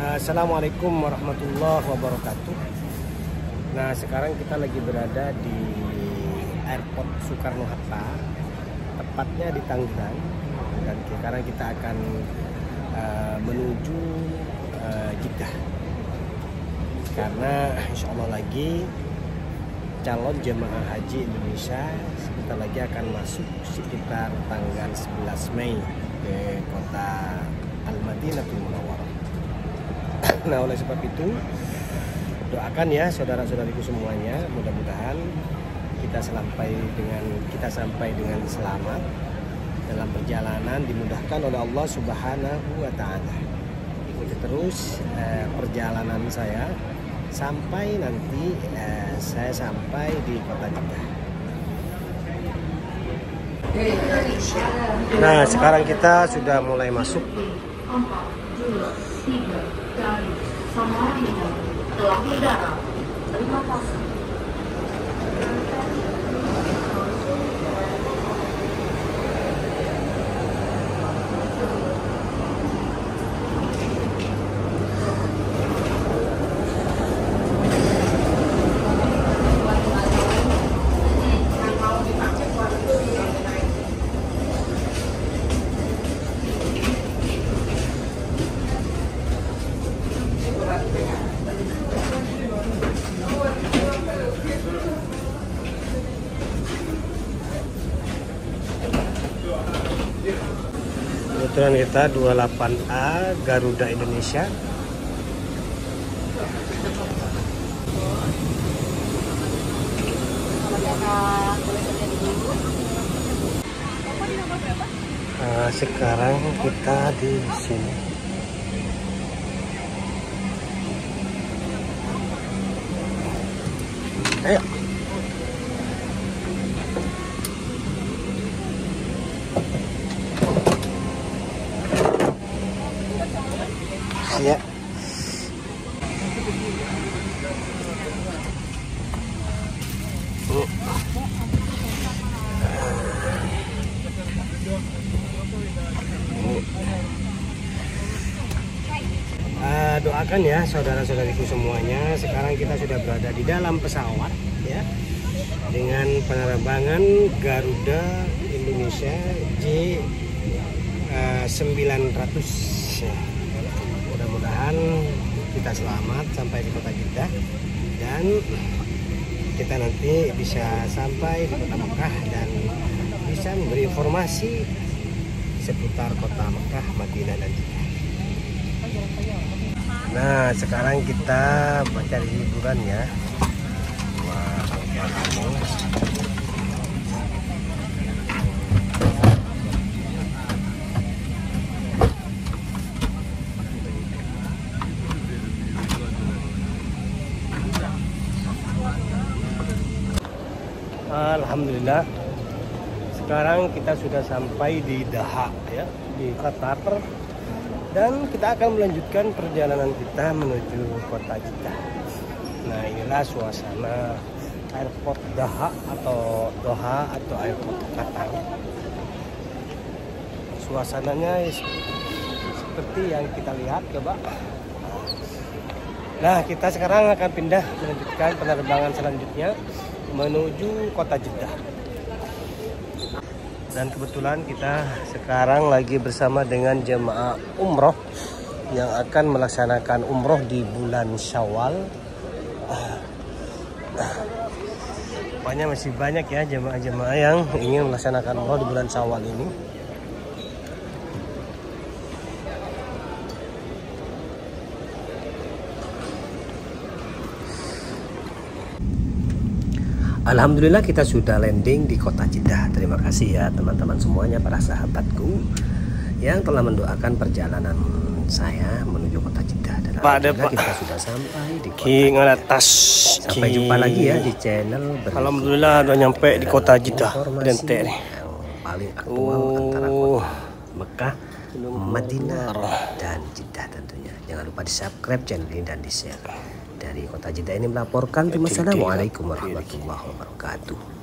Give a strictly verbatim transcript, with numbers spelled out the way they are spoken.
Assalamualaikum warahmatullahi wabarakatuh. Nah, sekarang kita lagi berada di Airport Soekarno-Hatta, tepatnya di Tangerang, dan sekarang kita akan uh, menuju uh, Jeddah, karena insya Allah lagi calon jemaah haji Indonesia sebentar lagi akan masuk sekitar tanggal sebelas Mei ke kota Al-Madinatul Munawwarah. Nah, oleh sebab itu doakan ya saudara-saudariku semuanya, mudah-mudahan kita sampai dengan kita sampai dengan selamat dalam perjalanan, dimudahkan oleh Allah Subhanahu wa taala. Ikuti terus eh, perjalanan saya sampai nanti eh, saya sampai di kota Jeddah. Nah, sekarang kita sudah mulai masuk. Samarinda telah mendarat. Terima kasih. Kebetulan kita dua puluh delapan A Garuda Indonesia. Nah, sekarang kita di sini. Ayo. Ya. Uh, doakan ya saudara-saudariku semuanya. Sekarang kita sudah berada di dalam pesawat ya, dengan penerbangan Garuda Indonesia J sembilan ratus. Mudah-mudahan kita selamat sampai di kota Jeddah dan kita nanti bisa sampai di kota Mekah dan bisa memberi informasi seputar kota Mekah, Madinah dan Jeddah. Nah, sekarang kita mencari hiburan ya. Wah, kamu. Alhamdulillah, sekarang kita sudah sampai di Doha ya, di Qatar, dan kita akan melanjutkan perjalanan kita menuju kota Jeddah. Nah, inilah suasana Airport Doha atau Doha atau Airport Qatar. Suasananya seperti yang kita lihat, coba. Nah, kita sekarang akan pindah melanjutkan penerbangan selanjutnya menuju kota Jeddah. Dan kebetulan kita sekarang lagi bersama dengan jemaah umroh yang akan melaksanakan umroh di bulan Syawal. Rupanya masih banyak ya jemaah-jemaah yang ingin melaksanakan umroh di bulan Syawal ini. Alhamdulillah kita sudah landing di kota Jeddah. Terima kasih ya teman-teman semuanya, para sahabatku yang telah mendoakan perjalanan saya menuju kota Jeddah. Dan alhamdulillah kita sudah sampai di kota Jeddah. Atas. Sampai jumpa lagi ya di channel berikutnya. Alhamdulillah udah nyampe di kota Jeddah. Dente nih. Paling aktual antara kota Mekah, Madinah dan Jeddah tentunya. Jangan lupa di subscribe channel ini dan di share. Dari kota Jeddah ini melaporkan. Wassalamualaikum warahmatullahi wabarakatuh.